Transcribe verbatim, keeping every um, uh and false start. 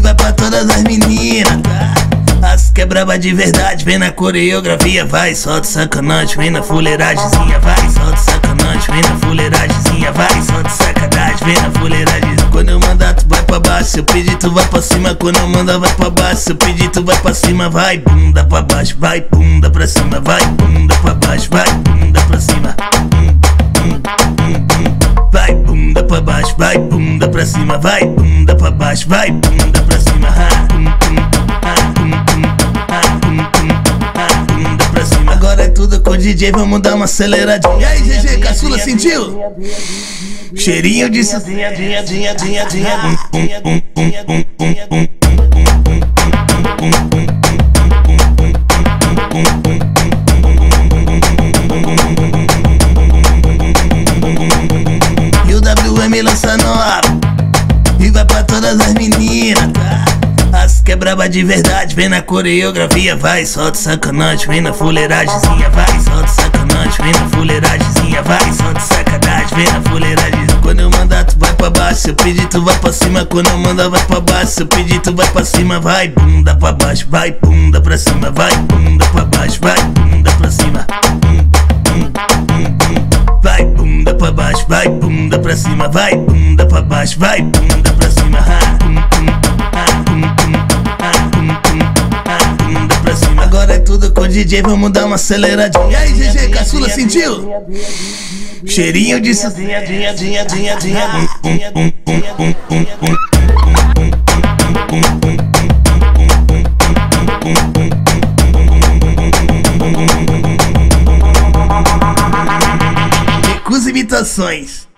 E vai pra todas as meninas, tá? As que é braba de verdade, vem na coreografia, vai, solta sacanagem, vem na fuleiragemzinha, vai, solta sacanagem, vem na fuleiragemzinha, vai, solta sacanagem, vem na fuleiragem. Quando eu mandar tu vai pra baixo, se eu pedir tu vai pra cima, quando eu mandar vai pra baixo, se eu pedir tu vai pra cima, vai, bunda pra baixo, vai, bunda pra cima, vai, bunda pra baixo, vai, bunda pra cima. Vai, bunda pra baixo, vai, bunda pra cima, vai, bunda pra baixo, vai, bunda pra cima. Agora é tudo com o D J, vamos dar uma aceleradinha. E aí, G G, caçula, sentiu? Cheirinho de sozinha, dinha, dinha, dinha, dinha. E o W M lança nova e vai pra todas as meninas, tá? As que é braba de verdade, vem na coreografia, vai, solta sacanagem, vem na fuleiragemzinha, vai, solta sacanagem, vem na fuleiragemzinha, vai, solta sacanagem, vem na fuleiragem. Quando eu mandar tu vai pra baixo, se eu pedir tu vai pra cima, quando eu mandar vai pra baixo, se eu pedir tu vai pra cima, vai, bunda pra baixo, vai, bunda pra cima, vai, bunda pra baixo, vai, bunda pra cima. Vai, bunda pra baixo, vai, bunda pra cima, vai, bunda pra baixo, vai, bunda pra cima. Agora é tudo com o D J, vamos dar uma aceleradinha. E aí, G G, caçula, sentiu? Cheirinho de sozinha, dinha, dinha, dinha, dinha. Recus Imitações.